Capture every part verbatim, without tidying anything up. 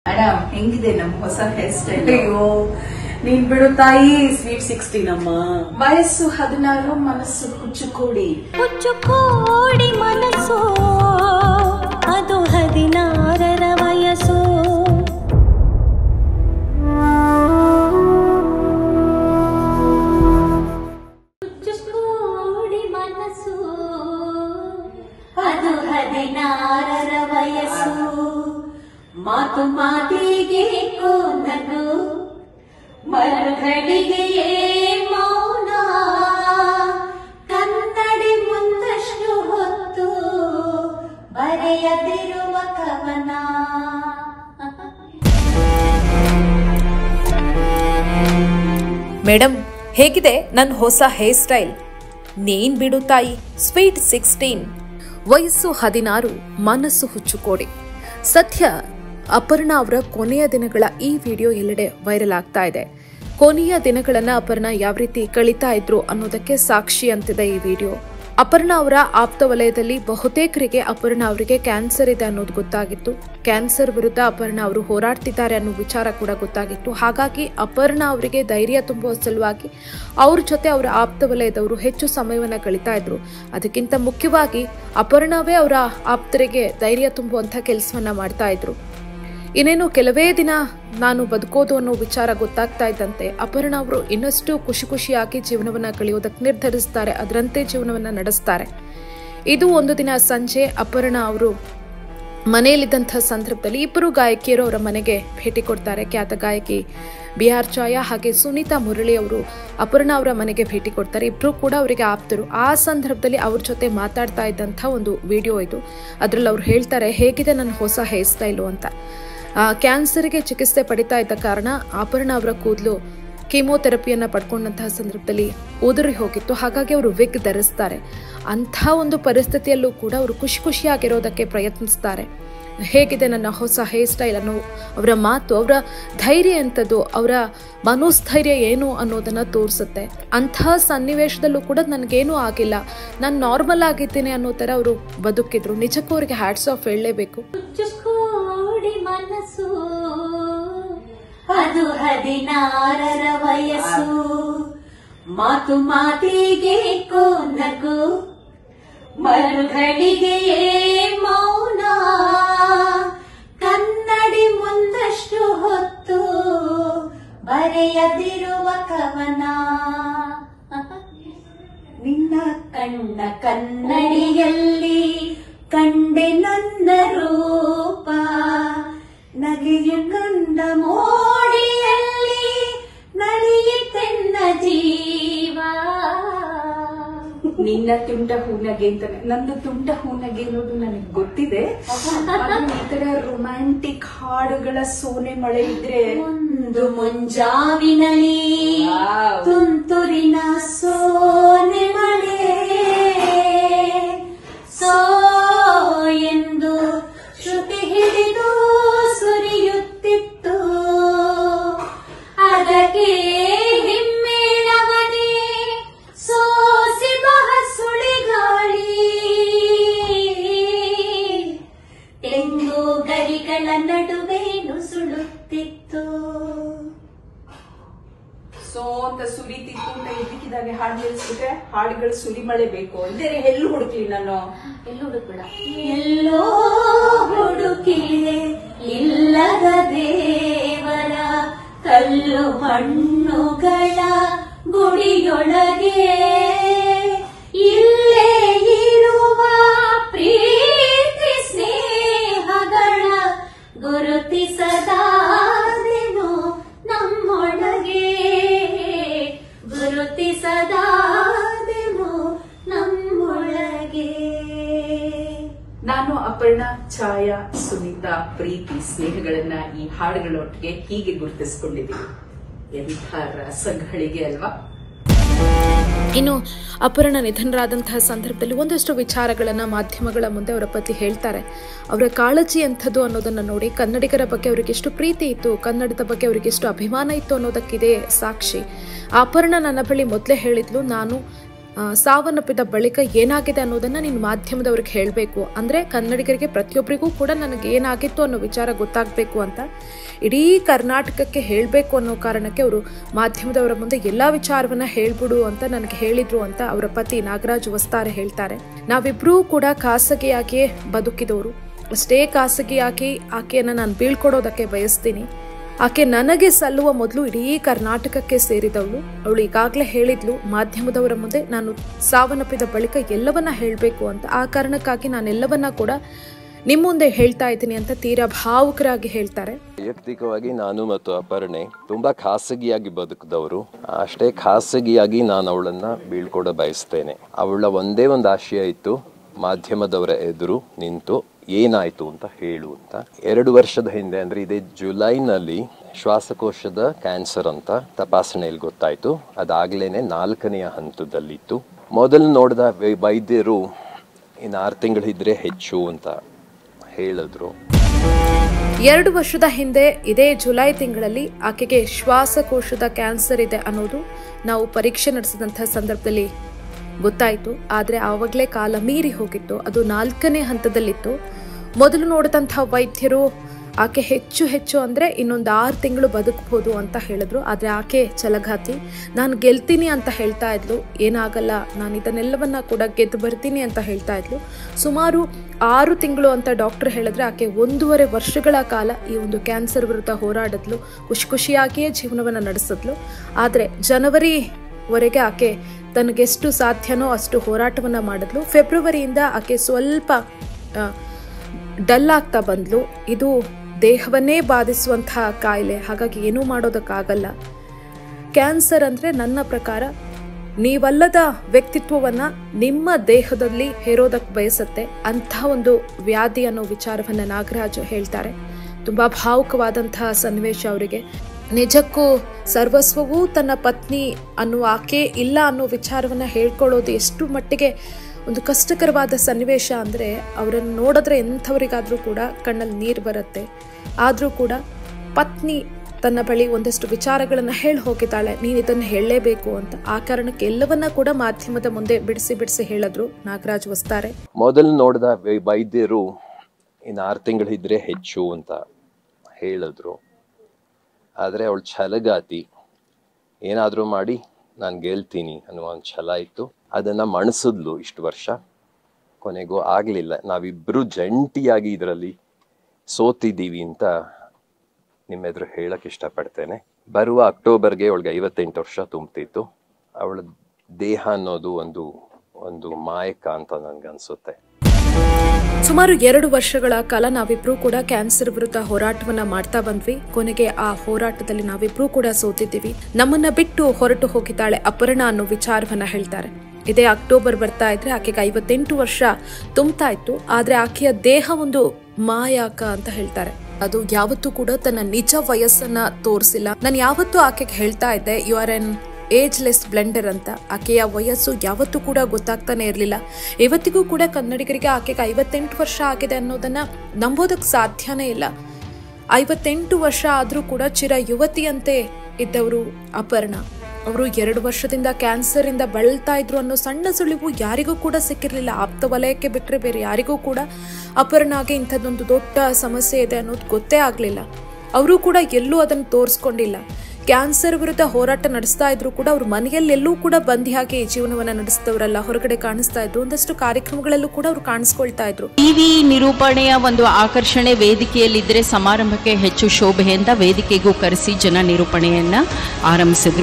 Madam ಹೆಂಗಿದೆ ನಮ್ಮ ಹೊಸ ಹೇರ್ ಸ್ಟೈಲ್? ಅಯ್ಯೋ ನೀನ್ ಬಿಡು ತಾಯಿ, ಸ್ವೀಟ್ ಸಿಕ್ಸ್ಟೀನ್ ಅಮ್ಮ. ವಯಸ್ಸು ಹದಿನಾರು, ಮನಸ್ಸು ಹುಚ್ಚುಕೋಡಿ. ಹುಚ್ಚುಕೋಡಿ ಮನಸ್ಸು ಅದು ಹದಿನಾರರ ವಯಸ್ಸು. ಹುಚ್ಚುಕೋಡಿ ಮನಸ್ಸು ಅದು ಹದಿನಾರರ ವಯಸ್ಸು. ಮಾತು ಮಾತಿಗೆ ಕೋನದು, ಮರುಗಳಿಗೆ ಮೌನ, ಕನ್ನಡಿ ಮುಂದಷ್ಟು ಹೊತ್ತು ಬರೆಯದಿರುವ ಕವನ. ಮೇಡಮ್ ಹೇಗಿದೆ ನನ್ನ ಹೊಸ ಹೇರ್ ಸ್ಟೈಲ್? ನೀನ್ ಬಿಡು ತಾಯಿ, ಸ್ವೀಟ್ ಸಿಕ್ಸ್ಟೀನ್. ವಯಸ್ಸು ಹದಿನಾರು, ಮನಸ್ಸು ಹುಚ್ಚುಕೋಡಿ. ಸದ್ಯ ಅಪರ್ಣಾ ಅವರ ಕೊನೆಯ ದಿನಗಳ ಈ ವಿಡಿಯೋ ಎಲ್ಲೆಡೆ ವೈರಲ್ ಆಗ್ತಾ ಇದೆ. ಕೊನೆಯ ದಿನಗಳನ್ನ ಅಪರ್ಣಾ ಯಾವ ರೀತಿ ಕಳೀತಾ ಇದ್ರು ಅನ್ನೋದಕ್ಕೆ ಸಾಕ್ಷಿ ಅಂತಿದೆ ಈ ವಿಡಿಯೋ. ಅಪರ್ಣಾ ಅವರ ಆಪ್ತ ವಲಯದಲ್ಲಿ ಬಹುತೇಕರಿಗೆ ಅಪರ್ಣಾ ಅವರಿಗೆ ಕ್ಯಾನ್ಸರ್ ಇದೆ ಅನ್ನೋದು ಗೊತ್ತಾಗಿತ್ತು. ಕ್ಯಾನ್ಸರ್ ವಿರುದ್ಧ ಅಪರ್ಣಾ ಅವರು ಹೋರಾಡ್ತಿದ್ದಾರೆ ಅನ್ನೋ ವಿಚಾರ ಕೂಡ ಗೊತ್ತಾಗಿತ್ತು. ಹಾಗಾಗಿ ಅಪರ್ಣಾ ಅವರಿಗೆ ಧೈರ್ಯ ತುಂಬುವ ಸಲುವಾಗಿ ಅವ್ರ ಜೊತೆ ಅವರ ಆಪ್ತ ವಲಯದವರು ಹೆಚ್ಚು ಸಮಯವನ್ನ ಕಳೀತಾ ಇದ್ರು. ಅದಕ್ಕಿಂತ ಮುಖ್ಯವಾಗಿ ಅಪರ್ಣಾವೇ ಅವರ ಆಪ್ತರಿಗೆ ಧೈರ್ಯ ತುಂಬುವಂತ ಕೆಲಸವನ್ನ ಮಾಡ್ತಾ ಇದ್ರು. ಇನ್ನೇನು ಕೆಲವೇ ದಿನ ನಾನು ಬದುಕೋದು ಅನ್ನೋ ವಿಚಾರ ಗೊತ್ತಾಗ್ತಾ ಇದ್ದಂತೆ ಅಪರ್ಣಾ ಅವರು ಇನ್ನಷ್ಟು ಖುಷಿ ಖುಷಿಯಾಗಿ ಜೀವನವನ್ನ ಕಳೆಯೋದಕ್ಕೆ ನಿರ್ಧರಿಸ್ತಾರೆ. ಅದರಂತೆ ಜೀವನವನ್ನ ನಡೆಸ್ತಾರೆ. ಇದು ಒಂದು ದಿನ ಸಂಜೆ ಅಪರ್ಣಾ ಅವರು ಮನೆಯಲ್ಲಿದ್ದಂಥ ಸಂದರ್ಭದಲ್ಲಿ ಇಬ್ಬರು ಗಾಯಕಿಯರು ಅವರ ಮನೆಗೆ ಭೇಟಿ ಕೊಡ್ತಾರೆ. ಖ್ಯಾತ ಗಾಯಕಿ ಬಿ ಆರ್ ಛಾಯಾ ಹಾಗೆ ಸುನೀತಾ ಮುರಳಿ ಅವರು ಅಪರ್ಣಾ ಅವರ ಮನೆಗೆ ಭೇಟಿ ಕೊಡ್ತಾರೆ. ಇಬ್ರು ಕೂಡ ಅವರಿಗೆ ಆಪ್ತರು. ಆ ಸಂದರ್ಭದಲ್ಲಿ ಅವ್ರ ಜೊತೆ ಮಾತಾಡ್ತಾ ಇದ್ದಂಥ ಒಂದು ವಿಡಿಯೋ ಇದು. ಅದರಲ್ಲಿ ಅವ್ರು ಹೇಳ್ತಾರೆ, ಹೇಗಿದೆ ನನ್ನ ಹೊಸ ಹೇರ್ ಸ್ಟೈಲು ಅಂತ. ಕ್ಯಾನ್ಸರ್ಗೆ ಚಿಕಿತ್ಸೆ ಪಡಿತಾ ಇದ್ದ ಕಾರಣ ಅಪರ್ಣಾ ಅವರ ಕೂದಲು ಕೀಮೋಥೆರಪಿಯನ್ನ ಪಡ್ಕೊಂಡಂತಹ ಸಂದರ್ಭದಲ್ಲಿ ಉದುರಿ ಹೋಗಿತ್ತು. ಹಾಗಾಗಿ ಅವರು ವಿಗ್ ಧರಿಸ್ತಾರೆ. ಅಂಥ ಒಂದು ಪರಿಸ್ಥಿತಿಯಲ್ಲೂ ಕೂಡ ಅವರು ಖುಷಿ ಖುಷಿಯಾಗಿರೋದಕ್ಕೆ ಪ್ರಯತ್ನಿಸ್ತಾರೆ. ಹೇಗಿದೆ ನನ್ನ ಹೊಸ ಹೇರ್ ಸ್ಟೈಲ್ ಅನ್ನೋ ಅವರ ಮಾತು, ಅವರ ಧೈರ್ಯ ಎಂಥದ್ದು, ಅವರ ಮನೋಸ್ಥೈರ್ಯ ಏನು ಅನ್ನೋದನ್ನ ತೋರಿಸುತ್ತೆ. ಅಂಥ ಸನ್ನಿವೇಶದಲ್ಲೂ ಕೂಡ ನನಗೇನೂ ಆಗಿಲ್ಲ, ನಾನು ನಾರ್ಮಲ್ ಆಗಿದ್ದೀನಿ ಅನ್ನೋ ಥರ ಅವರು ಬದುಕಿದ್ರು. ನಿಜಕ್ಕೂ ಅವರಿಗೆ ಹ್ಯಾಟ್ಸ್ ಆಫ್ ಹೇಳಲೇಬೇಕು. ಮನಸ್ಸು ಅದು ಹದಿನಾರರ ವಯಸ್ಸು. ಮಾತು ಮಾತಿಗೆ ಕೋನಗು, ಮರುಗಳಿಗೆ ಮೌನ, ಕನ್ನಡಿ ಮುಂದಷ್ಟು ಹೊತ್ತು ಬರೆಯದಿರುವ ಕವನ. ನಿನ್ನ ಕಣ್ಣ ಕನ್ನಡಿಯಲ್ಲಿ ಕಂಡೆ ನನ್ನ ರೂಪ, ನಗೆಯು ಕಂಡ ಮೋಡಿಯಲ್ಲಿ ನಲಿಯಿತೆನ್ನ ಜೀವ. ನಿನ್ನ ತುಂಟ ಹೂನಗೆ ಅಂತಾನೆ, ನಂದು ತುಂಟ ಹೂನಗೆ ಅನ್ನೋದು ನನಗೆ ಗೊತ್ತಿದೆ. ಈ ತರ ರೊಮ್ಯಾಂಟಿಕ್ ಹಾಡುಗಳ ಸೋನೆ ಮಳೆ ಇದ್ರೆ ಒಂದು ಮುಂಜಾವಿನಲ್ಲಿ ತುಂತುರಿನ ಸೋನೆ ಮಳೆ, ಸೋ ಎಂದು ಶ್ರುತಿ ಹಿಡಿದು ಸುರಿಯುತ್ತಿತ್ತು. ಅದಕ್ಕೆ ಹಿಮ್ಮೇಳವನೇ ಸೋಸಿ ಬಹ ಸುಳಿಗಾಳಿ, ತೆಂಗು ಗರಿಗಳ ನಡುವೆ ನುಸುಳುತ್ತಿತ್ತು. ಸೋ ಅಂತ ಸುರಿತಿತ್ತು ಅಂತ ಇದಕ್ಕಿದಾಗೆ ಹಾಡು ನಿಲ್ಸಿದ್ರೆ ಹಾಡುಗಳು ಸುರಿ ಮಳೆ ಬೇಕು. ಇದೇ ಎಲ್ಲೂ ಹುಡುಕ್ಲಿ ನಾನು, ಎಲ್ಲೂ ಹುಡುಕಬೇಡ. ಎಲ್ಲೋ ಹುಡುಕಿಲೆ ಇಲ್ಲದ ದೇವರ ಕಲ್ಲು ಮಣ್ಣುಗಳ ಗುಡಿಯೊಳಗೆ, ಇಲ್ಲೇ ಇರುವ ಪ್ರೀತಿ ಸ್ನೇಹಗಳ ಗುರುತಿಸದಾದೆನು ನಮ್ಮೊಳಗೆ, ಗುರುತಿಸದಾದೆನು ನಮ್ಮೊಳಗೆ. ನಾನು ಅಪರ್ಣಾ, ಛಾಯಾ, ಸುನೀತಾ ಪ್ರೀತಿ ಸ್ನೇಹಗಳನ್ನ ಈ ಹಾಡುಗಳೊಟ್ಟಿಗೆ ಹೀಗೆ ಗುರುತಿಸಿಕೊಂಡಿದ್ದೀವಿ. ಎಂಥ ರಸಗಳಿಗೆ ಅಲ್ವಾ. ಇನ್ನು ಅಪರ್ಣಾ ನಿಧನರಾದಂತಹ ಸಂದರ್ಭದಲ್ಲಿ ಒಂದಷ್ಟು ವಿಚಾರಗಳನ್ನ ಮಾಧ್ಯಮಗಳ ಮುಂದೆ ಅವರ ಪತಿ ಹೇಳ್ತಾರೆ. ಅವರ ಕಾಳಜಿ ಎಂಥದ್ದು ಅನ್ನೋದನ್ನ ನೋಡಿ ಕನ್ನಡಿಗರ ಬಗ್ಗೆ ಅವರಿಗೆ ಎಷ್ಟು ಪ್ರೀತಿ ಇತ್ತು, ಕನ್ನಡದ ಬಗ್ಗೆ ಅವರಿಗೆ ಎಷ್ಟು ಅಭಿಮಾನ ಇತ್ತು ಅನ್ನೋದಕ್ಕಿದೆ ಸಾಕ್ಷಿ. ಅಪರ್ಣಾ ನನ್ನ ಬಳಿ ಮೊದಲೇ ಹೇಳಿದ್ಲು, ನಾನು ಸಾವನ್ನಪ್ಪಿದ ಬಳಿಕ ಏನಾಗಿದೆ ಅನ್ನೋದನ್ನು ನೀನು ಮಾಧ್ಯಮದವ್ರಿಗೆ ಹೇಳಬೇಕು, ಅಂದರೆ ಕನ್ನಡಿಗರಿಗೆ ಪ್ರತಿಯೊಬ್ಬರಿಗೂ ಕೂಡ ನನಗೆ ಏನಾಗಿತ್ತು ಅನ್ನೋ ವಿಚಾರ ಗೊತ್ತಾಗಬೇಕು ಅಂತ ಇಡೀ ಕರ್ನಾಟಕಕ್ಕೆ ಹೇಳಬೇಕು ಅನ್ನೋ ಕಾರಣಕ್ಕೆ ಅವರು ಮಾಧ್ಯಮದವರ ಮುಂದೆ ಎಲ್ಲ ವಿಚಾರವನ್ನು ಹೇಳ್ಬಿಡು ಅಂತ ನನಗೆ ಹೇಳಿದ್ರು ಅಂತ ಅವರ ಪತಿ ನಾಗರಾಜ್ ವಸ್ತಾರೆ ಹೇಳ್ತಾರೆ. ನಾವಿಬ್ಬರೂ ಕೂಡ ಖಾಸಗಿಯಾಗಿಯೇ ಬದುಕಿದವರು, ಅಷ್ಟೇ ಖಾಸಗಿಯಾಗಿ ಆಕೆಯನ್ನು ನಾನು ಬೀಳ್ಕೊಡೋದಕ್ಕೆ ಬಯಸ್ತೀನಿ. ಆಕೆ ನನಗೆ ಸಲ್ಲುವ ಮೊದಲು ಇಡೀ ಕರ್ನಾಟಕಕ್ಕೆ ಸೇರಿದವಳು. ಅವಳು ಈಗಾಗಲೇ ಹೇಳಿದ್ಲು ಮಾಧ್ಯಮದವರ ಮುಂದೆ ನಾನು ಸಾವನ್ನಪ್ಪಿದ ಬಳಿಕ ಎಲ್ಲವನ್ನ ಹೇಳಬೇಕು ಅಂತ. ಆ ಕಾರಣಕ್ಕಾಗಿ ನಾನೆಲ್ಲವನ್ನ ಕೂಡ ನಿಮ್ಮ ಮುಂದೆ ಹೇಳ್ತಾ ಇದ್ದೀನಿ ಅಂತ ತೀರಾ ಭಾವುಕರಾಗಿ ಹೇಳ್ತಾರೆ. ವೈಯಕ್ತಿಕವಾಗಿ ನಾನು ಮತ್ತು ಅಪರ್ಣೆ ತುಂಬಾ ಖಾಸಗಿಯಾಗಿ ಬದುಕಿದವರು. ಅಷ್ಟೇ ಖಾಸಗಿಯಾಗಿ ನಾನು ಅವಳನ್ನ ಬೀಳ್ಕೊಡ ಬಯಸ್ತೇನೆ. ಅವಳ ಒಂದೇ ಒಂದು ಆಶಯ ಇತ್ತು, ಮಾಧ್ಯಮದವರ ಎದುರು ನಿಂತು ಏನಾಯ್ತು ಅಂತ ಹೇಳು ಅಂತ. ಎರಡು ವರ್ಷದ ಹಿಂದೆ ಅಂದ್ರೆ ಇದೇ ಜುಲೈನಲ್ಲಿ ಶ್ವಾಸಕೋಶದ ಕ್ಯಾನ್ಸರ್ ಅಂತ ತಪಾಸಣೆಯಲ್ಲಿ ಗೊತ್ತಾಯ್ತು. ಅದಾಗ್ಲೇನೆ ನಾಲ್ಕನೆಯ ಹಂತದಲ್ಲಿತ್ತು. ಮೊದಲು ನೋಡಿದ ವೈದ್ಯರು ಇನ್ನು ಆರು ತಿಂಗಳಿದ್ರೆ ಹೆಚ್ಚು ಅಂತ ಹೇಳಿದ್ರು. ಎರಡು ವರ್ಷದ ಹಿಂದೆ ಇದೇ ಜುಲೈ ತಿಂಗಳಲ್ಲಿ ಆಕೆಗೆ ಶ್ವಾಸಕೋಶದ ಕ್ಯಾನ್ಸರ್ ಇದೆ ಅನ್ನೋದು ನಾವು ಪರೀಕ್ಷೆ ನಡೆಸಿದಂತಹ ಸಂದರ್ಭದಲ್ಲಿ ಗೊತ್ತಾಯಿತು. ಆದರೆ ಆವಾಗಲೇ ಕಾಲ ಮೀರಿ ಹೋಗಿತ್ತು. ಅದು ನಾಲ್ಕನೇ ಹಂತದಲ್ಲಿತ್ತು. ಮೊದಲು ನೋಡಿದಂಥ ವೈದ್ಯರು ಆಕೆ ಹೆಚ್ಚು ಹೆಚ್ಚು ಅಂದರೆ ಇನ್ನೊಂದು ಆರು ತಿಂಗಳು ಬದುಕಬಹುದು ಅಂತ ಹೇಳಿದ್ರು. ಆದರೆ ಆಕೆ ಛಲಘಾತಿ, ನಾನು ಗೆಲ್ತೀನಿ ಅಂತ ಹೇಳ್ತಾ ಇದ್ಲು. ಏನಾಗಲ್ಲ, ನಾನು ಇದನ್ನೆಲ್ಲವನ್ನ ಕೂಡ ಗೆದ್ದು ಬರ್ತೀನಿ ಅಂತ ಹೇಳ್ತಾ ಇದ್ಲು. ಸುಮಾರು ಆರು ತಿಂಗಳು ಅಂತ ಡಾಕ್ಟರ್ ಹೇಳಿದ್ರೆ ಆಕೆ ಒಂದೂವರೆ ವರ್ಷಗಳ ಕಾಲ ಈ ಒಂದು ಕ್ಯಾನ್ಸರ್ ವಿರುದ್ಧ ಹೋರಾಡಿದ್ಲು. ಖುಷಿ ಖುಷಿಯಾಗಿಯೇ ಜೀವನವನ್ನು ನಡೆಸಿದ್ಲು. ಆದರೆ ಜನವರಿ ವರೆಗೆ ಆಕೆ ತನಗೆಷ್ಟು ಸಾಧ್ಯನೋ ಅಷ್ಟು ಹೋರಾಟವನ್ನು ಮಾಡಿದ್ಲು. ಫೆಬ್ರವರಿಯಿಂದ ಆಕೆ ಸ್ವಲ್ಪ ಡಲ್ ಆಗ್ತಾ ಬಂದ್ಲು. ಇದು ದೇಹವನ್ನೇ ಬಾಧಿಸುವಂತಹ ಕಾಯಿಲೆ, ಹಾಗಾಗಿ ಏನೂ ಮಾಡೋದಕ್ಕಾಗಲ್ಲ. ಕ್ಯಾನ್ಸರ್ ಅಂದರೆ ನನ್ನ ಪ್ರಕಾರ ನೀವಲ್ಲದ ವ್ಯಕ್ತಿತ್ವವನ್ನು ನಿಮ್ಮ ದೇಹದಲ್ಲಿ ಹೇರೋದಕ್ಕೆ ಬಯಸುತ್ತೆ, ಅಂಥ ಒಂದು ವ್ಯಾಧಿ ಅನ್ನೋ ವಿಚಾರವನ್ನು ನಾಗರಾಜ್ ಹೇಳ್ತಾರೆ. ತುಂಬ ಭಾವುಕವಾದಂತಹ ಸನ್ನಿವೇಶ ಅವರಿಗೆ. ನಿಜಕ್ಕೂ ಸರ್ವಸ್ವವೂ ತನ್ನ ಪತ್ನಿ ಅನ್ನುವ ಆಕೆ ಇಲ್ಲ ಅನ್ನೋ ವಿಚಾರವನ್ನು ಹೇಳ್ಕೊಳ್ಳೋದು ಎಷ್ಟು ಮಟ್ಟಿಗೆ ಒಂದು ಕಷ್ಟಕರವಾದ ಸನ್ನಿವೇಶ ಅಂದರೆ ಅವರನ್ನು ನೋಡಿದ್ರೆ ಎಂಥವರಿಗಾದರೂ ಕೂಡ ಕಣ್ಣಲ್ಲಿ ನೀರು ಬರುತ್ತೆ. ಆದರೂ ಕೂಡ ಪತ್ನಿ ತನ್ನ ಬಳಿ ಒಂದಷ್ಟು ವಿಚಾರಗಳನ್ನು ಹೇಳಿ ಹೋಗಿದ್ದಾಳೆ, ನೀನು ಇದನ್ನು ಹೇಳಲೇಬೇಕು ಅಂತ. ಆ ಕಾರಣಕ್ಕೆ ಎಲ್ಲವನ್ನ ಕೂಡ ಮಾಧ್ಯಮದ ಮುಂದೆ ಬಿಡಿಸಿ ಬಿಡಿಸಿ ಹೇಳಿದ್ರು ನಾಗರಾಜ್ ವಸ್ತಾರೆ. ಮೊದಲು ನೋಡಿದ ವೈದ್ಯರು ಇನ್ನು ಆರು ತಿಂಗಳಿದ್ರೆ ಹೆಚ್ಚು ಅಂತ ಹೇಳಿದ್ರು. ಆದರೆ ಅವಳು ಛಲಗಾತಿ, ಏನಾದರೂ ಮಾಡಿ ನಾನು ಗೆಲ್ತೀನಿ ಅನ್ನುವ ಒಂದು ಛಲ ಇತ್ತು. ಅದನ್ನು ಮಣಿಸಿದ್ಲು ಇಷ್ಟು ವರ್ಷ. ಕೊನೆಗೂ ಆಗಲಿಲ್ಲ. ನಾವಿಬ್ಬರು ಜಂಟಿಯಾಗಿ ಇದರಲ್ಲಿ ಸೋತಿದ್ದೀವಿ ಅಂತ ನಿಮ್ಮೆದುರು ಹೇಳಕ್ಕೆ ಇಷ್ಟಪಡ್ತೇನೆ. ಬರುವ ಅಕ್ಟೋಬರ್ಗೆ ಅವಳಿಗೆ ಐವತ್ತೆಂಟು ವರ್ಷ ತುಂಬ್ತಿತ್ತು. ಅವಳ ದೇಹ ಅನ್ನೋದು ಒಂದು ಒಂದು ಮಾಯಕ ಅಂತ ನನಗನ್ಸುತ್ತೆ. ಸುಮಾರು ಎರಡು ವರ್ಷಗಳ ಕಾಲ ನಾವಿಬ್ರು ಕೂಡ ಕ್ಯಾನ್ಸರ್ ವಿರುದ್ಧ ಹೋರಾಟವನ್ನ ಮಾಡ್ತಾ ಬಂದ್ವಿ. ಕೊನೆಗೆ ಆ ಹೋರಾಟದಲ್ಲಿ ನಾವಿಬ್ರು ಕೂಡ ಸೋತಿದ್ದೀವಿ. ನಮ್ಮನ್ನ ಬಿಟ್ಟು ಹೊರಟು ಹೋಗಿದ್ದಾಳೆ ಅಪರ್ಣಾ ಅನ್ನೋ ವಿಚಾರವನ್ನ ಹೇಳ್ತಾರೆ. ಇದೇ ಅಕ್ಟೋಬರ್ ಬರ್ತಾ ಇದ್ರೆ ಆಕೆಗೆ ಐವತ್ತೆಂಟು ವರ್ಷ ತುಂಬ್ತಾ ಇತ್ತು. ಆದ್ರೆ ಆಕೆಯ ದೇಹ ಒಂದು ಮಾಯಾಕ ಅಂತ ಹೇಳ್ತಾರೆ. ಅದು ಯಾವತ್ತೂ ಕೂಡ ತನ್ನ ನಿಜ ವಯಸ್ಸನ್ನ ತೋರಿಸಿಲ್ಲ. ನಾನು ಯಾವತ್ತೂ ಆಕೆಗೆ ಹೇಳ್ತಾ ಇದ್ದೆ, you are an ageless blender ಅಂತ. ಆಕೆಯ ವಯಸ್ಸು ಯಾವತ್ತೂ ಕೂಡ ಗೊತ್ತಾಗ್ತಾನೆ ಇರಲಿಲ್ಲ. ಇವತ್ತಿಗೂ ಕೂಡ ಕನ್ನಡಿಗರಿಗೆ ಆಕೆಗೆ ಐವತ್ತೆಂಟು ವರ್ಷ ಆಗಿದೆ ಅನ್ನೋದನ್ನ ನಂಬೋದಕ್ಕೆ ಸಾಧ್ಯನೇ ಇಲ್ಲ. ಐವತ್ತೆಂಟು ವರ್ಷ ಆದರೂ ಕೂಡ ಚಿರ ಯುವತಿಯಂತೆ ಇದ್ದವರು ಅಪರ್ಣಾ. ಅವರು ಎರಡು ವರ್ಷದಿಂದ ಕ್ಯಾನ್ಸರ್ ಇಂದ ಬಳಲ್ತಾ ಇದ್ರು ಅನ್ನೋ ಸಣ್ಣ ಸುಳಿವು ಯಾರಿಗೂ ಕೂಡ ಸಿಕ್ಕಿರಲಿಲ್ಲ. ಆಪ್ತ ವಲಯಕ್ಕೆ ಬಿಟ್ಟರೆ ಬೇರೆ ಯಾರಿಗೂ ಕೂಡ ಅಪರ್ಣಾಗೆ ಇಂಥದ್ದೊಂದು ದೊಡ್ಡ ಸಮಸ್ಯೆ ಇದೆ ಅನ್ನೋದು ಗೊತ್ತೇ ಆಗಲಿಲ್ಲ. ಅವರು ಕೂಡ ಎಲ್ಲೂ ಅದನ್ನು ತೋರಿಸ್ಕೊಂಡಿಲ್ಲ. ಕ್ಯಾನ್ಸರ್ ವಿರುದ್ಧ ಹೋರಾಟ ನಡೆಸ್ತಾ ಇದ್ರು ಕೂಡ ಅವ್ರ ಮನೆಯಲ್ಲೆಲ್ಲೂ ಕೂಡ ಬಂದಿಯಾಗಿ ಜೀವನವನ್ನ ನಡೆಸಿದವರಲ್ಲ, ಹೊರಗಡೆ ಕಾಣಿಸ್ತಾ ಇದ್ರು. ಒಂದಷ್ಟು ಕಾರ್ಯಕ್ರಮಗಳಲ್ಲೂ ಕೂಡ ಅವ್ರು ಕಾಣಿಸ್ಕೊಳ್ತಾ ಇದ್ರು. ಟಿವಿ ನಿರೂಪಣೆಯ ಒಂದು ಆಕರ್ಷಣೆ ವೇದಿಕೆಯಲ್ಲಿದ್ದರೆ ಸಮಾರಂಭಕ್ಕೆ ಹೆಚ್ಚು ಶೋಭೆಯಿಂದ ವೇದಿಕೆಗೂ ಕರೆಸಿ ಜನ ನಿರೂಪಣೆಯನ್ನ ಆರಂಭಿಸಿದ್ರು.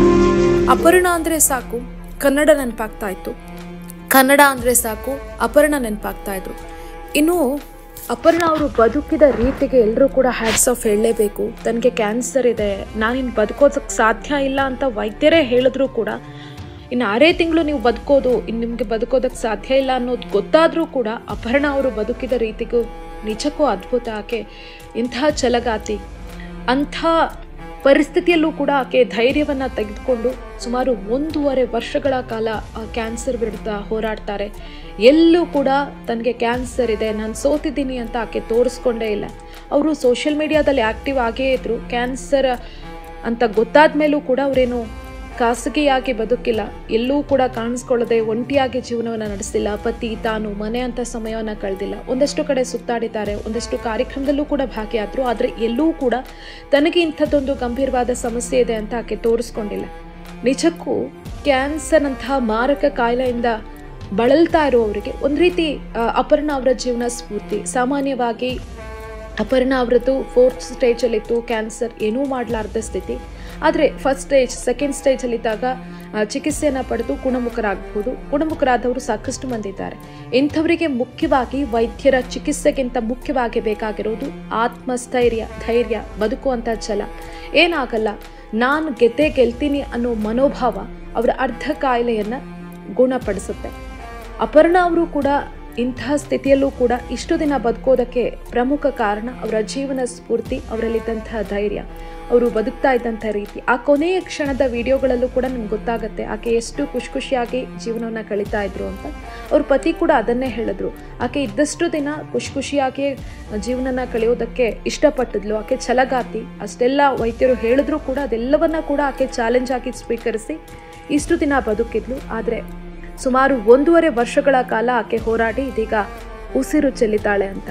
ಅಪರ್ಣಾ ಅಂದ್ರೆ ಸಾಕು ಕನ್ನಡ ನೆನಪಾಗ್ತಾ ಇತ್ತು, ಕನ್ನಡ ಅಂದ್ರೆ ಸಾಕು ಅಪರ್ಣಾ ನೆನಪಾಗ್ತಾ ಇದ್ರು. ಇನ್ನು ಅಪರ್ಣಾ ಅವರು ಬದುಕಿದ ರೀತಿಗೆ ಎಲ್ಲರೂ ಕೂಡ ಹ್ಯಾಟ್ಸ್ ಆಫ್ ಹೇಳಲೇಬೇಕು. ತನಗೆ ಕ್ಯಾನ್ಸರ್ ಇದೆ, ನಾನಿನ್ನು ಬದುಕೋದಕ್ಕೆ ಸಾಧ್ಯ ಇಲ್ಲ ಅಂತ ವೈದ್ಯರೇ ಹೇಳಿದ್ರು ಕೂಡ, ಇನ್ನು ಆರೇ ತಿಂಗಳು ನೀವು ಬದುಕೋದು, ಇನ್ನು ನಿಮಗೆ ಬದುಕೋದಕ್ಕೆ ಸಾಧ್ಯ ಇಲ್ಲ ಅನ್ನೋದು ಗೊತ್ತಾದರೂ ಕೂಡ ಅಪರ್ಣಾ ಅವರು ಬದುಕಿದ ರೀತಿಗೂ ನಿಜಕ್ಕೂ ಅದ್ಭುತ. ಆಕೆ ಇಂಥ ಛಲಗಾತಿ. ಅಂಥ ಪರಿಸ್ಥಿತಿಯಲ್ಲೂ ಕೂಡ ಆಕೆ ಧೈರ್ಯವನ್ನು ತೆಗೆದುಕೊಂಡು ಸುಮಾರು ಒಂದೂವರೆ ವರ್ಷಗಳ ಕಾಲ ಕ್ಯಾನ್ಸರ್ ವಿರುದ್ಧ ಹೋರಾಡ್ತಾರೆ. ಎಲ್ಲೂ ಕೂಡ ತನಗೆ ಕ್ಯಾನ್ಸರ್ ಇದೆ, ನಾನು ಸೋತಿದ್ದೀನಿ ಅಂತ ಆಕೆ ತೋರಿಸ್ಕೊಂಡೇ ಇಲ್ಲ. ಅವರು ಸೋಷಿಯಲ್ ಮೀಡಿಯಾದಲ್ಲಿ ಆ್ಯಕ್ಟಿವ್ ಆಗೇ ಇದ್ದರು. ಕ್ಯಾನ್ಸರ್ ಅಂತ ಗೊತ್ತಾದ ಮೇಲೂ ಕೂಡ ಅವರೇನು ಖಾಸಗಿಯಾಗಿ ಬದುಕಿಲ್ಲ, ಎಲ್ಲೂ ಕೂಡ ಕಾಣಿಸ್ಕೊಳ್ಳದೆ ಒಂಟಿಯಾಗಿ ಜೀವನವನ್ನು ನಡೆಸಿಲ್ಲ. ಪತಿ ತಾನು ಮನೆ ಅಂತ ಸಮಯವನ್ನು ಕಳೆದಿಲ್ಲ. ಒಂದಷ್ಟು ಕಡೆ ಸುತ್ತಾಡಿದ್ದಾರೆ, ಒಂದಷ್ಟು ಕಾರ್ಯಕ್ರಮದಲ್ಲೂ ಕೂಡ ಭಾಗಿಯಾದರು. ಆದರೆ ಎಲ್ಲೂ ಕೂಡ ತನಗೆ ಇಂಥದ್ದೊಂದು ಗಂಭೀರವಾದ ಸಮಸ್ಯೆ ಇದೆ ಅಂತ ಆಕೆ ತೋರಿಸ್ಕೊಂಡಿಲ್ಲ. ನಿಜಕ್ಕೂ ಕ್ಯಾನ್ಸರ್ ಅಂತಹ ಮಾರಕ ಕಾಯಿಲೆಯಿಂದ ಬಳಲ್ತಾ ಇರುವವರಿಗೆ ಒಂದು ರೀತಿ ಅಪರ್ಣಾ ಅವರ ಜೀವನ ಸ್ಫೂರ್ತಿ. ಸಾಮಾನ್ಯವಾಗಿ ಅಪರ್ಣಾ ಅವರದ್ದು ಫೋರ್ತ್ ಸ್ಟೇಜಲ್ಲಿತ್ತು ಕ್ಯಾನ್ಸರ್, ಏನೂ ಮಾಡಲಾರ್ದ ಸ್ಥಿತಿ. ಆದರೆ ಫಸ್ಟ್ ಸ್ಟೇಜ್ ಸೆಕೆಂಡ್ ಸ್ಟೇಜಲ್ಲಿದ್ದಾಗ ಚಿಕಿತ್ಸೆಯನ್ನು ಪಡೆದು ಗುಣಮುಖರಾಗಬಹುದು. ಗುಣಮುಖರಾದವರು ಸಾಕಷ್ಟು ಮಂದಿ ಇದ್ದಾರೆ. ಇಂಥವರಿಗೆ ಮುಖ್ಯವಾಗಿ ವೈದ್ಯರ ಚಿಕಿತ್ಸೆಗಿಂತ ಮುಖ್ಯವಾಗಿ ಬೇಕಾಗಿರೋದು ಆತ್ಮಸ್ಥೈರ್ಯ, ಧೈರ್ಯ, ಬದುಕುವಂಥ ಛಲ. ಏನಾಗಲ್ಲ, ನಾನು ಗೆದ್ದೆ ಗೆಲ್ತೀನಿ ಅನ್ನೋ ಮನೋಭಾವ ಅವರ ಅರ್ಧ ಕಾಯಿಲೆಯನ್ನು ಗುಣಪಡಿಸುತ್ತೆ. ಅಪರ್ಣಾ ಅವರು ಕೂಡ ಇಂತಹ ಸ್ಥಿತಿಯಲ್ಲೂ ಕೂಡ ಇಷ್ಟು ದಿನ ಬದುಕೋದಕ್ಕೆ ಪ್ರಮುಖ ಕಾರಣ ಅವರ ಜೀವನ ಸ್ಫೂರ್ತಿ, ಅವರಲ್ಲಿದ್ದಂತಹ ಧೈರ್ಯ, ಅವರು ಬದುಕ್ತಾ ಇದ್ದಂಥ ರೀತಿ. ಆ ಕೊನೆಯ ಕ್ಷಣದ ವಿಡಿಯೋಗಳಲ್ಲೂ ಕೂಡ ನಮ್ಗೆ ಗೊತ್ತಾಗುತ್ತೆ ಆಕೆ ಎಷ್ಟು ಖುಷಿ ಖುಷಿಯಾಗಿ ಜೀವನವನ್ನು ಕಳೀತಾ ಇದ್ರು ಅಂತ. ಅವ್ರ ಪತಿ ಕೂಡ ಅದನ್ನೇ ಹೇಳಿದ್ರು, ಆಕೆ ಇದ್ದಷ್ಟು ದಿನ ಖುಷಿ ಖುಷಿಯಾಗಿ ಜೀವನನ ಕಳೆಯೋದಕ್ಕೆ ಇಷ್ಟಪಟ್ಟಿದ್ಲು. ಆಕೆ ಛಲಗಾತಿ. ಅಷ್ಟೆಲ್ಲ ವೈದ್ಯರು ಹೇಳಿದ್ರು ಕೂಡ ಅದೆಲ್ಲವನ್ನ ಕೂಡ ಆಕೆ ಚಾಲೆಂಜ್ ಆಗಿ ಸ್ವೀಕರಿಸಿ ಇಷ್ಟು ದಿನ ಬದುಕಿದ್ಲು. ಆದರೆ ಸುಮಾರು ಒಂದೂವರೆ ವರ್ಷಗಳ ಕಾಲ ಆಕೆ ಹೋರಾಡಿ ಇದೀಗ ಉಸಿರು ಚೆಲ್ಲಿದ್ದಾಳೆ ಅಂತ.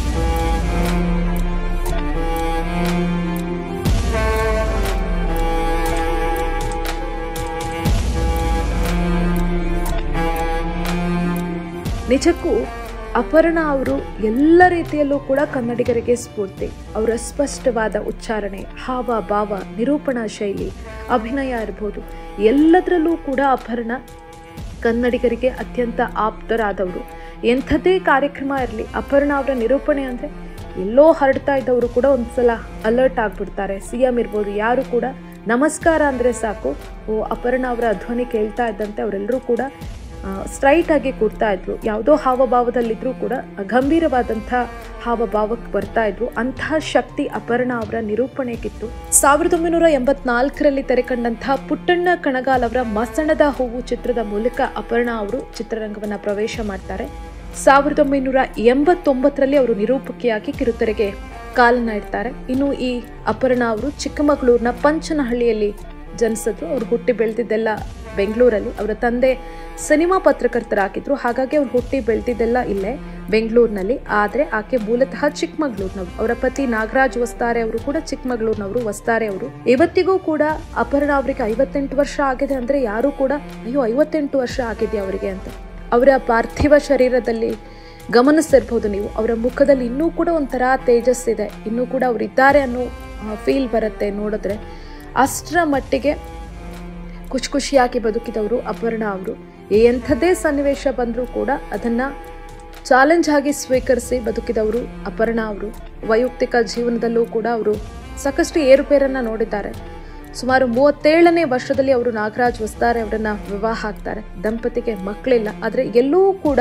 ನಿಜಕ್ಕೂ ಅಪರ್ಣಾ ಅವರು ಎಲ್ಲ ರೀತಿಯಲ್ಲೂ ಕೂಡ ಕನ್ನಡಿಗರಿಗೆ ಸ್ಫೂರ್ತಿ. ಅವರ ಸ್ಪಷ್ಟವಾದ ಉಚ್ಚಾರಣೆ, ಹಾವ ಭಾವ, ನಿರೂಪಣಾ ಶೈಲಿ, ಅಭಿನಯ ಇರ್ಬೋದು, ಎಲ್ಲದರಲ್ಲೂ ಕೂಡ ಅಪರ್ಣಾ ಕನ್ನಡಿಗರಿಗೆ ಅತ್ಯಂತ ಆಪ್ತರಾದವರು. ಎಂಥದ್ದೇ ಕಾರ್ಯಕ್ರಮ ಇರಲಿ, ಅಪರ್ಣಾ ಅವರ ನಿರೂಪಣೆ ಅಂದರೆ ಎಲ್ಲೋ ಹರಡ್ತಾ ಇದ್ದವರು ಕೂಡ ಒಂದ್ಸಲ ಅಲರ್ಟ್ ಆಗಿಬಿಡ್ತಾರೆ. ಸಿ ಎಂ ಇರ್ಬೋದು, ಯಾರು ಕೂಡ ನಮಸ್ಕಾರ ಅಂದರೆ ಸಾಕು, ಓ ಅಪರ್ಣಾ ಅವರ ಧ್ವನಿ ಕೇಳ್ತಾ ಇದ್ದಂತೆ ಅವರೆಲ್ಲರೂ ಕೂಡ ಸ್ಟ್ರೈಟ್ ಆಗಿ ಕೂರ್ತಾ ಇದ್ರು. ಯಾವುದೋ ಹಾವಭಾವದಲ್ಲಿದ್ದರೂ ಕೂಡ ಗಂಭೀರವಾದಂಥ ಹಾವಭಾವಕ್ಕೆ ಬರ್ತಾ ಇದ್ರು. ಅಂತಹ ಶಕ್ತಿ ಅಪರ್ಣಾ ಅವರ ನಿರೂಪಣೆಗಿತ್ತು. ಸಾವಿರದ ಒಂಬೈನೂರ ಎಂಬತ್ನಾಲ್ಕರಲ್ಲಿ ತೆರೆಕಂಡಂತಹ ಪುಟ್ಟಣ್ಣ ಕಣಗಾಲ್ ಅವರ ಮಸಣದ ಹೂವು ಚಿತ್ರದ ಮೂಲಕ ಅಪರ್ಣಾ ಅವರು ಚಿತ್ರರಂಗವನ್ನು ಪ್ರವೇಶ ಮಾಡ್ತಾರೆ. ಸಾವಿರದ ಒಂಬೈನೂರ ಎಂಬತ್ತೊಂಬತ್ತರಲ್ಲಿ ಅವರು ನಿರೂಪಕಿಯಾಗಿ ಕಿರುತೆರೆಗೆ ಕಾಲನ್ನ ಇಡ್ತಾರೆ. ಇನ್ನು ಈ ಅಪರ್ಣಾ ಅವರು ಚಿಕ್ಕಮಗಳೂರಿನ ಪಂಚನಹಳ್ಳಿಯಲ್ಲಿ ಜನಿಸಿದ್ರು. ಅವರು ಹುಟ್ಟಿ ಬೆಳೆದಿದ್ದೆಲ್ಲ ಬೆಂಗಳೂರಲ್ಲಿ. ಅವರ ತಂದೆ ಸಿನಿಮಾ ಪತ್ರಕರ್ತರಾಗಿದ್ರು, ಹಾಗಾಗಿ ಅವ್ರು ಹುಟ್ಟಿ ಬೆಳೆದಿದ್ದೆಲ್ಲ ಇಲ್ಲೇ ಬೆಂಗಳೂರಿನಲ್ಲಿ. ಆದರೆ ಆಕೆ ಮೂಲತಃ ಚಿಕ್ಕಮಗಳೂರಿನವರು. ಅವರ ಪತಿ ನಾಗರಾಜ್ ವಸ್ತಾರೆ ಅವರು ಕೂಡ ಚಿಕ್ಕಮಗಳೂರಿನವರು, ವಸ್ತಾರೆ ಅವರು. ಇವತ್ತಿಗೂ ಕೂಡ ಅಪರ್ಣಾ ಅವರಿಗೆ ಐವತ್ತೆಂಟು ವರ್ಷ ಆಗಿದೆ ಅಂದರೆ ಯಾರು ಕೂಡ ಅಯ್ಯೋ ಐವತ್ತೆಂಟು ವರ್ಷ ಆಗಿದೆ ಅವರಿಗೆ ಅಂತ. ಅವರ ಪಾರ್ಥಿವ ಶರೀರದಲ್ಲಿ ಗಮನಿಸಿರ್ಬೋದು ನೀವು, ಅವರ ಮುಖದಲ್ಲಿ ಇನ್ನೂ ಕೂಡ ಒಂಥರ ತೇಜಸ್ಸಿದೆ, ಇನ್ನೂ ಕೂಡ ಅವರಿದ್ದಾರೆ ಅನ್ನೋ ಫೀಲ್ ಬರುತ್ತೆ ನೋಡಿದ್ರೆ. ಅಷ್ಟರ ಮಟ್ಟಿಗೆ ಖುಷಿ ಖುಷಿಯಾಗಿ ಬದುಕಿದವರು ಅಪರ್ಣಾ ಅವರು. ಎಂಥದ್ದೇ ಸನ್ನಿವೇಶ ಬಂದರೂ ಕೂಡ ಅದನ್ನು ಚಾಲೆಂಜ್ ಆಗಿ ಸ್ವೀಕರಿಸಿ ಬದುಕಿದವರು ಅಪರ್ಣಾ ಅವರು. ವೈಯಕ್ತಿಕ ಜೀವನದಲ್ಲೂ ಕೂಡ ಅವರು ಸಾಕಷ್ಟು ಏರುಪೇರನ್ನು ನೋಡಿದ್ದಾರೆ. ಸುಮಾರು ಮೂವತ್ತೇಳನೇ ವರ್ಷದಲ್ಲಿ ಅವರು ನಾಗರಾಜ್ ವಸ್ತಾರೆ ಅವರನ್ನು ವಿವಾಹ ಆಗ್ತಾರೆ. ದಂಪತಿಗೆ ಮಕ್ಕಳಿಲ್ಲ, ಆದರೆ ಎಲ್ಲೂ ಕೂಡ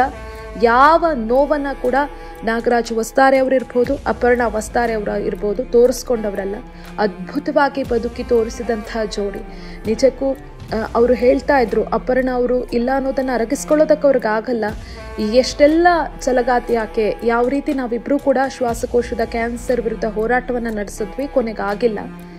ಯಾವ ನೋವನ್ನ ಕೂಡ ನಾಗರಾಜ್ ವಸ್ತಾರೆ ಅವರು ಇರ್ಬೋದು, ಅಪರ್ಣಾ ವಸ್ತಾರೆ ಅವರ ಇರ್ಬೋದು ತೋರಿಸ್ಕೊಂಡವರಲ್ಲ. ಅದ್ಭುತವಾಗಿ ಬದುಕಿ ತೋರಿಸಿದಂತಹ ಜೋಡಿ. ನಿಜಕ್ಕೂ ಅವರು ಹೇಳ್ತಾ ಇದ್ರು, ಅಪರ್ಣಾ ಅವರು ಇಲ್ಲ ಅನ್ನೋದನ್ನು ಅರಗಿಸ್ಕೊಳ್ಳೋದಕ್ಕೆ ಅವ್ರಿಗೆ ಆಗಲ್ಲ. ಎಷ್ಟೆಲ್ಲ ಛಲಗಾತಿ ಆಕೆ, ಯಾವ ರೀತಿ ನಾವಿಬ್ಬರೂ ಕೂಡ ಶ್ವಾಸಕೋಶದ ಕ್ಯಾನ್ಸರ್ ವಿರುದ್ಧ ಹೋರಾಟವನ್ನು ನಡೆಸಿದ್ವಿ, ಕೊನೆಗಾಗಿಲ್ಲ.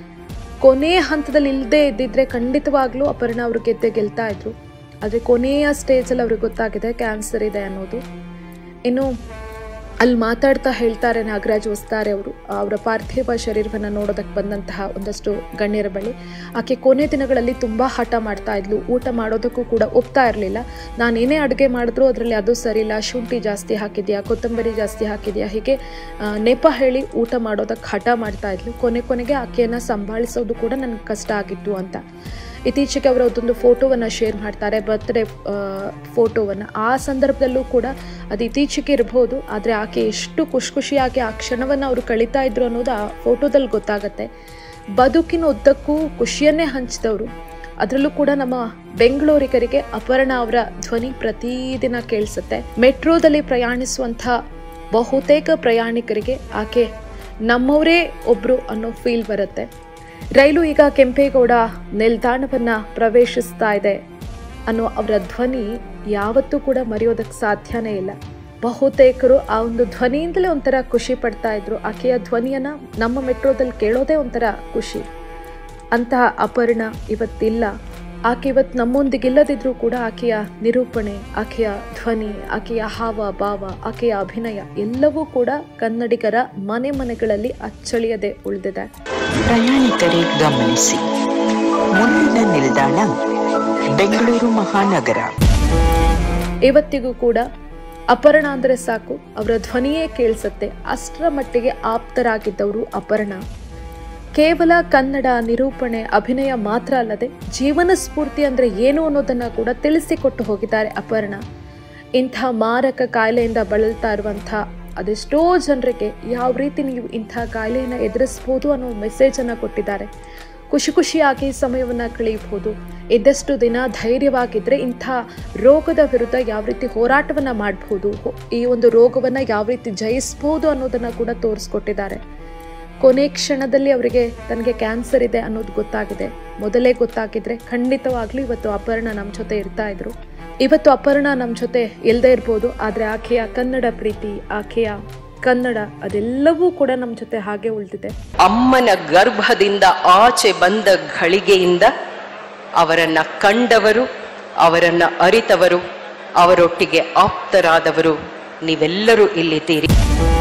ಕೊನೆಯ ಹಂತದಲ್ಲಿ ಇಲ್ಲದೆ ಇದ್ದಿದ್ರೆ ಖಂಡಿತವಾಗ್ಲೂ ಅಪರ್ಣಾ ಅವರು ಗೆದ್ದೆ ಗೆಲ್ತಾ ಇದ್ರು. ಆದರೆ ಕೊನೆಯ ಸ್ಟೇಜಲ್ಲಿ ಅವ್ರಿಗೆ ಗೊತ್ತಾಗಿದೆ ಕ್ಯಾನ್ಸರ್ ಇದೆ ಅನ್ನೋದು. ಇನ್ನು ಅಲ್ಲಿ ಮಾತಾಡ್ತಾ ಹೇಳ್ತಾರೆ ನಾಗರಾಜ್ ವಸ್ತಾರೆ ಅವರು, ಅವರ ಪಾರ್ಥಿವ ಶರೀರವನ್ನು ನೋಡೋದಕ್ಕೆ ಬಂದಂತಹ ಒಂದಷ್ಟು ಗಣ್ಯರ ಬಳಿ, ಆಕೆ ಕೊನೆ ದಿನಗಳಲ್ಲಿ ತುಂಬ ಹಠ ಮಾಡ್ತಾ ಇದ್ಲು. ಊಟ ಮಾಡೋದಕ್ಕೂ ಕೂಡ ಒಪ್ತಾ ಇರಲಿಲ್ಲ. ನಾನೇನೇ ಅಡುಗೆ ಮಾಡಿದ್ರು ಅದರಲ್ಲಿ ಅದು ಸರಿಯಿಲ್ಲ, ಶುಂಠಿ ಜಾಸ್ತಿ ಹಾಕಿದ್ಯಾ, ಕೊತ್ತಂಬರಿ ಜಾಸ್ತಿ ಹಾಕಿದ್ಯಾ, ಹೀಗೆ ನೆಪ ಹೇಳಿ ಊಟ ಮಾಡೋದಕ್ಕೆ ಹಠ ಮಾಡ್ತಾ ಇದ್ಲು. ಕೊನೆ ಕೊನೆಗೆ ಆಕೆಯನ್ನು ಸಂಭಾಳಿಸೋದು ಕೂಡ ನನಗೆ ಕಷ್ಟ ಆಗಿತ್ತು ಅಂತ. ಇತ್ತೀಚೆಗೆ ಅವರು ಅದೊಂದು ಫೋಟೋವನ್ನು ಶೇರ್ ಮಾಡ್ತಾರೆ, ಬರ್ತ್ಡೇ ಫೋಟೋವನ್ನು. ಆ ಸಂದರ್ಭದಲ್ಲೂ ಕೂಡ ಅದು ಇತ್ತೀಚೆಗೆ ಇರ್ಬೋದು, ಆದರೆ ಆಕೆ ಎಷ್ಟು ಖುಷಿ ಖುಷಿಯಾಗಿ ಆ ಕ್ಷಣವನ್ನು ಅವರು ಕಳೀತಾ ಇದ್ರು ಅನ್ನೋದು ಆ ಫೋಟೋದಲ್ಲಿ ಗೊತ್ತಾಗತ್ತೆ. ಬದುಕಿನ ಉದ್ದಕ್ಕೂ ಖುಷಿಯನ್ನೇ ಹಂಚಿದವರು. ಅದರಲ್ಲೂ ಕೂಡ ನಮ್ಮ ಬೆಂಗಳೂರಿಗರಿಗೆ ಅಪರ್ಣಾ ಅವರ ಧ್ವನಿ ಪ್ರತಿದಿನ ಕೇಳಿಸುತ್ತೆ. ಮೆಟ್ರೋದಲ್ಲಿ ಪ್ರಯಾಣಿಸುವಂಥ ಬಹುತೇಕ ಪ್ರಯಾಣಿಕರಿಗೆ ಆಕೆ ನಮ್ಮವರೇ ಒಬ್ಬರು ಅನ್ನೋ ಫೀಲ್ ಬರುತ್ತೆ. ರೈಲು ಈಗ ಕೆಂಪೇಗೌಡ ನಿಲ್ದಾಣವನ್ನು ಪ್ರವೇಶಿಸ್ತಾ ಇದೆ ಅನ್ನೋ ಅವರ ಧ್ವನಿ ಯಾವತ್ತೂ ಕೂಡ ಮರೆಯೋದಕ್ಕೆ ಸಾಧ್ಯನೇ ಇಲ್ಲ. ಬಹುತೇಕರು ಆ ಒಂದು ಧ್ವನಿಯಿಂದಲೇ ಒಂಥರ ಖುಷಿ ಪಡ್ತಾ ಇದ್ರು. ಆಕೆಯ ಧ್ವನಿಯನ್ನು ನಮ್ಮ ಮೆಟ್ರೋದಲ್ಲಿ ಕೇಳೋದೇ ಒಂಥರ ಖುಷಿ. ಅಂತಹ ಅಪರ್ಣಾ ಇವತ್ತಿಲ್ಲ. ಆಕೆ ಇವತ್ತು ನಮ್ಮೊಂದಿಗಿಲ್ಲದಿದ್ರೂ ಕೂಡ ಆಕೆಯ ನಿರೂಪಣೆ, ಆಕೆಯ ಧ್ವನಿ, ಆಕೆಯ ಹಾವ ಭಾವ, ಆಕೆಯ ಅಭಿನಯ ಎಲ್ಲವೂ ಕೂಡ ಕನ್ನಡಿಗರ ಮನೆ ಮನೆಗಳಲ್ಲಿ ಅಚ್ಚಳಿಯದೆ ಉಳಿದಿದೆ. ಪ್ರಯಾಣಿಕರೇ ಗಮನಿಸಿ, ಮುಂದಿನ ನಿಲ್ದಾಣ ಬೆಂಗಳೂರು ಮಹಾನಗರ. ಇವತ್ತಿಗೂ ಕೂಡ ಅಪರ್ಣ ಅಂದರೆ ಸಾಕು, ಅವರ ಧ್ವನಿಯೇ ಕೇಳಿಸುತ್ತೆ. ಅಷ್ಟರ ಮಟ್ಟಿಗೆ ಆಪ್ತರಾಗಿದ್ದವರು ಅಪರ್ಣ. ಕೇವಲ ಕನ್ನಡ ನಿರೂಪಣೆ, ಅಭಿನಯ ಮಾತ್ರ ಅಲ್ಲದೆ ಜೀವನ ಸ್ಫೂರ್ತಿ ಅಂದರೆ ಏನು ಅನ್ನೋದನ್ನು ಕೂಡ ತಿಳಿಸಿಕೊಟ್ಟು ಹೋಗಿದ್ದಾರೆ ಅಪರ್ಣ. ಇಂಥ ಮಾರಕ ಕಾಯಿಲೆಯಿಂದ ಬಳಲ್ತಾ ಇರುವಂಥ ಅದೆಷ್ಟೋ ಜನರಿಗೆ ಯಾವ ರೀತಿ ನೀವು ಇಂಥ ಕಾಯಿಲೆಯನ್ನು ಎದುರಿಸ್ಬೋದು ಅನ್ನೋ ಮೆಸೇಜನ್ನು ಕೊಟ್ಟಿದ್ದಾರೆ. ಖುಷಿ ಖುಷಿಯಾಗಿ ಸಮಯವನ್ನು ಕಳೆಯಬಹುದು, ಇದ್ದಷ್ಟು ದಿನ ಧೈರ್ಯವಾಗಿದ್ದರೆ ಇಂಥ ರೋಗದ ವಿರುದ್ಧ ಯಾವ ರೀತಿ ಹೋರಾಟವನ್ನು ಮಾಡಬಹುದು, ಈ ಒಂದು ರೋಗವನ್ನು ಯಾವ ರೀತಿ ಜಯಿಸ್ಬೋದು ಅನ್ನೋದನ್ನು ಕೂಡ ತೋರಿಸ್ಕೊಟ್ಟಿದ್ದಾರೆ. ಕೊನೆ ಕ್ಷಣದಲ್ಲಿ ಅವರಿಗೆ ತನಗೆ ಕ್ಯಾನ್ಸರ್ ಇದೆ ಅನ್ನೋದು ಗೊತ್ತಾಗಿದೆ. ಮೊದಲೇ ಗೊತ್ತಾಗಿದ್ರೆ ಖಂಡಿತವಾಗ್ಲೂ ಇವತ್ತು ಅಪರ್ಣ ನಮ್ಮ ಜೊತೆ ಇರ್ತಾ ಇದ್ರು. ಇವತ್ತು ಅಪರ್ಣ ನಮ್ಮ ಜೊತೆ ಇಲ್ಲದೆ ಇರ್ಬೋದು, ಆದರೆ ಆಕೆಯ ಕನ್ನಡ ಪ್ರೀತಿ, ಆಕೆಯ ಕನ್ನಡ ಅದೆಲ್ಲವೂ ಕೂಡ ನಮ್ಮ ಜೊತೆ ಹಾಗೆ ಉಳಿದಿದೆ. ಅಮ್ಮನ ಗರ್ಭದಿಂದ ಆಚೆ ಬಂದ ಘಳಿಗೆಯಿಂದ ಅವರನ್ನ ಕಂಡವರು, ಅವರನ್ನ ಅರಿತವರು, ಅವರೊಟ್ಟಿಗೆ ಆಪ್ತರಾದವರು ನೀವೆಲ್ಲರೂ ಇಲ್ಲಿದ್ದೀರಿ.